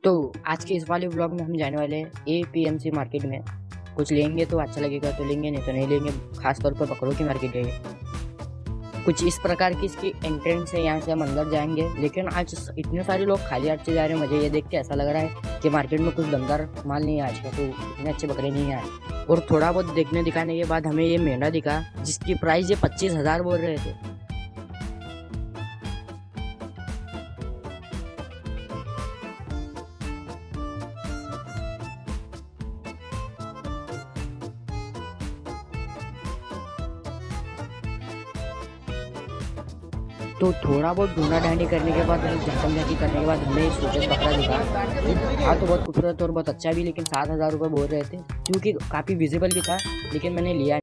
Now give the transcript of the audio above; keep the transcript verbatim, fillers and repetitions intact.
तो आज के इस वाले व्लॉग में हम जाने वाले हैं A P M C market में। कुछ लेंगे तो अच्छा लगेगा तो लेंगे, नहीं तो नहीं लेंगे। खास तौर पर बकरों की मार्केट है ये। कुछ इस प्रकार की इसकी एंट्रेंस है, यहाँ से हम अंदर जाएंगे। लेकिन आज इतने सारे लोग खाली हाथ से जा रहे हैं, मुझे ये देख के ऐसा लग रहा है कि मार्केट में कुछ दमदार माल नहीं है आज का, तो इतने अच्छे बकरे नहीं हैं आज। और थोड़ा बहुत देखने दिखाने के बाद हमें ये मेंढा दिखा जिसकी प्राइस ये पच्चीस हजार बोल रहे थे। तो थोड़ा बहुत ढूंढा ढांडी करने के बाद, झटम झाकी करने के बाद हमें सूरज बकरा दिखा। था तो बहुत खूबसूरत और बहुत अच्छा भी, लेकिन सात हज़ार रुपये बोल रहे थे क्योंकि काफ़ी विजिबल भी था, लेकिन मैंने लिया।